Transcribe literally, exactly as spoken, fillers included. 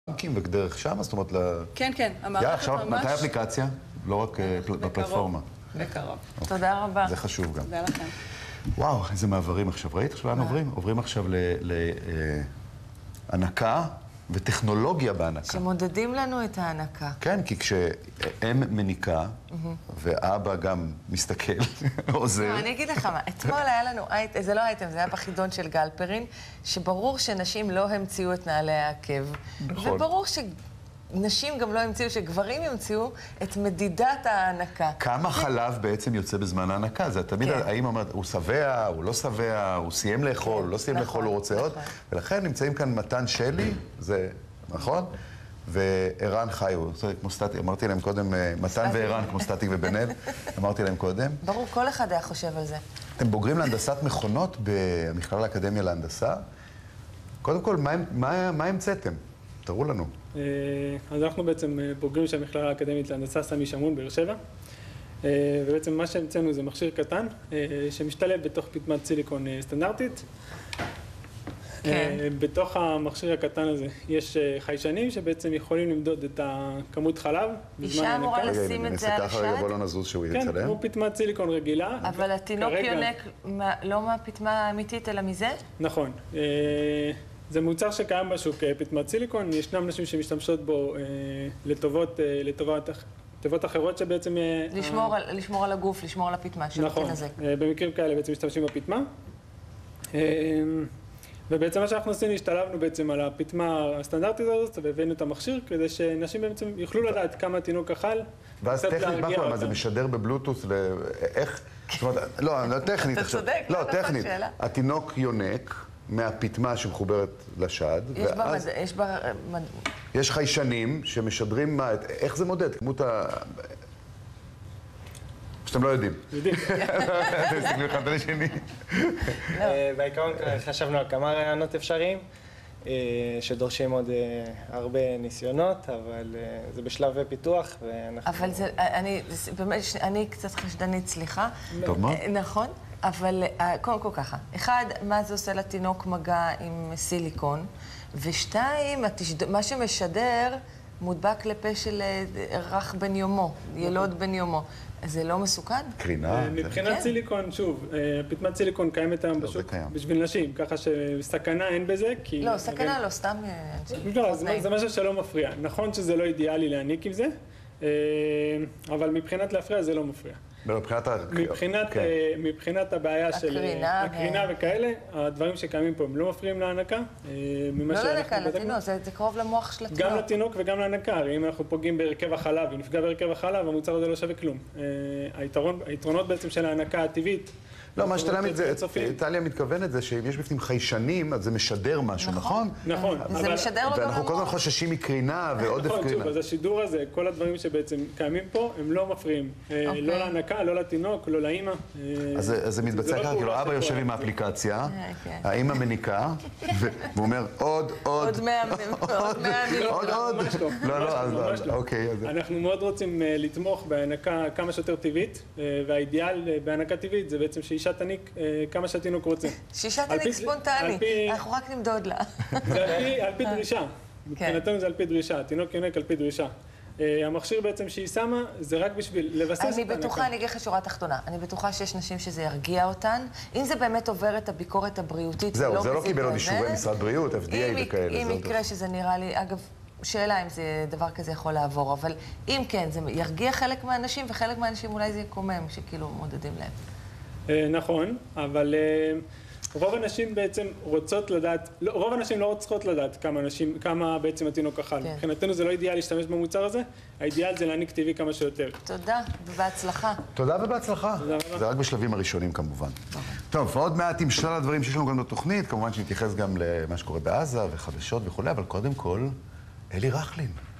בנקים ודרך שם, זאת אומרת, כן, כן, המערכת ממש... עכשיו, מתי האפליקציה? לא רק בפלטפורמה. בקרוב. תודה רבה. זה חשוב גם. תודה לכם. וואו, איזה מעברים עכשיו. ראית עכשיו לאן עוברים? עוברים עכשיו להנקה וטכנולוגיה בהנקה. שמודדים לנו את ההנקה. כן, כי כשאם מניקה, ואבא גם מסתכל, עוזר. אני אגיד לך מה, אתמול היה לנו, זה לא אייטם, זה היה בחידון של גלפרין, שברור שנשים לא המציאו את נעלי העקב. וברור שנשים גם לא המציאו, שגברים המציאו את מדידת ההנקה. כמה חלב בעצם יוצא בזמן ההנקה? זה תמיד האמא אומרת, הוא שבע, הוא לא שבע, הוא סיים לאכול, לא סיים לאכול, הוא רוצה עוד. ולכן נמצאים כאן מתן שלי, זה נכון? וערן חיו, זה כמו סטטיק, אמרתי להם קודם, מתן וערן כמו סטטיק ובן אל, אמרתי להם קודם. ברור, כל אחד היה חושב על זה. אתם בוגרים להנדסת מכונות במכללה האקדמיה להנדסה. קודם כל, מה המצאתם? תראו לנו. אז אנחנו בעצם בוגרים של המכללה האקדמית להנדסה סמי שמעון באר שבע. ובעצם מה שהמצאנו זה מכשיר קטן, שמשתלב בתוך פטמת סיליקון סטנדרטית. בתוך המכשיר הקטן הזה יש חיישנים שבעצם יכולים למדוד את הכמות חלב. אישה אמורה לשים את זה על השד? רגע, בוא לא נזוז שהוא יצלם. כן, הוא פטמת סיליקון רגילה. אבל התינוק יונק לא מהפטמה האמיתית אלא מזה? נכון. זה מוצר שקיים בשוק, פטמת סיליקון. ישנם נשים שמשתמשות בו לטובות, לטובות אחרות שבעצם... לשמור על הגוף, לשמור על הפטמה, נכון. במקרים כאלה בעצם משתמשים בפטמה. ובעצם מה שאנחנו עשינו, השתלבנו בעצם על הפטמה הסטנדרטית הזאת, והבאנו את המכשיר, כדי שנשים בעצם יוכלו לדעת כמה תינוק אכל. ואז טכנית, מה קורה? מה זה משדר בבלוטוס? איך? זאת אומרת, לא, לא טכנית עכשיו. אתה צודק, לא, טכנית. התינוק יונק מהפטמה שמחוברת לשד, ואז... יש בה... יש חיישנים שמשדרים מה... איך זה מודד? כמות ה... שאתם לא יודעים. יודעים. תסתכלו אחד על השני. בעיקרון חשבנו על כמה רעיונות אפשריים, שדורשים עוד הרבה ניסיונות, אבל זה בשלב פיתוח, ואנחנו... אבל זה, אני, באמת, אני קצת חשדנית, סליחה. טוב מה? נכון, אבל קודם כל ככה. אחד, מה זה עושה לתינוק מגע עם סיליקון, ושתיים, מה שמשדר מודבק לפה של רך בן יומו, ילוד בן יומו. זה לא מסוכן? קרינה? מבחינת סיליקון, שוב, פטמת סיליקון קיימת היום בשוק בשביל נשים, ככה שסכנה אין בזה, כי... לא, סכנה לא, סתם... לא, זה משהו שלא מפריע. נכון שזה לא אידיאלי להעניק עם זה, אבל מבחינת להפריע זה לא מפריע. מבחינת ה... מבחינת הבעיה של הקרינה וכאלה, הדברים שקיימים פה הם לא מפריעים להנקה. לא להנקה, לתינוק, זה קרוב למוח של התינוק. גם לתינוק וגם להנקה, הרי אם אנחנו פוגעים בהרכב החלב, אם נפגע בהרכב החלב, המוצר הזה לא שווה כלום. היתרונות בעצם של ההנקה הטבעית, לא, מה שטליה מתכוונת זה שאם יש בפנים חיישנים, אז זה משדר משהו, נכון? נכון. זה משדר לו גם ואנחנו כל הזמן חוששים מקרינה ועודף קרינה. נכון, אז השידור הזה, כל הדברים שבעצם קיימים פה, הם לא מפריעים. לא להנקה, לא לתינוק, לא לאמא. אז זה מתבצע ככה, כאילו אבא יושב עם האפליקציה, האמא מניקה, והוא אומר, עוד, עוד, עוד מאה מיליון. עוד, עוד. לא, לא, אז אוקיי. אנחנו מאוד רוצים לתמוך בהנקה כמה שיותר טבעית, והאידיאל בהנקה טבעית זה בעצם שאישה תניק כמה שהתינוק רוצה. שאישה תניק ספונטני, אנחנו רק נמדוד לה. זה על פי דרישה. מבחינתנו זה על פי דרישה, התינוק יונק על פי דרישה. המכשיר בעצם שהיא שמה, זה רק בשביל לבסס את ההנקה. אני בטוחה, אני אגיד לך שורה תחתונה, אני בטוחה שיש נשים שזה ירגיע אותן. אם זה באמת עובר את הביקורת הבריאותית, זהו, זה לא קיבל עוד אישורי משרד בריאות, אף די איי וכאלה. אם יקרה שזה נראה לי, אגב, שאלה אם זה דבר כזה יכול לעבור, אבל אם כן, זה ירגיע חלק מהאנשים, וחלק מהאנשים אולי זה יקומם, שכאילו מודדים להם. נכון, אבל רוב הנשים בעצם רוצות לדעת, רוב הנשים לא רוצות לדעת כמה אנשים, כמה בעצם התינוק אכל. מבחינתנו זה לא אידיאל להשתמש במוצר הזה, האידיאל זה להעניק טבעי כמה שיותר. תודה, ובהצלחה. תודה ובהצלחה. זה רק בשלבים הראשונים כמובן. טוב, עוד מעט עם שלל הדברים שיש לנו גם בתוכנית, כמובן שנתייחס גם למה שקורה בעזה וחדשות וכו', אבל קודם כל, אלי רכלין.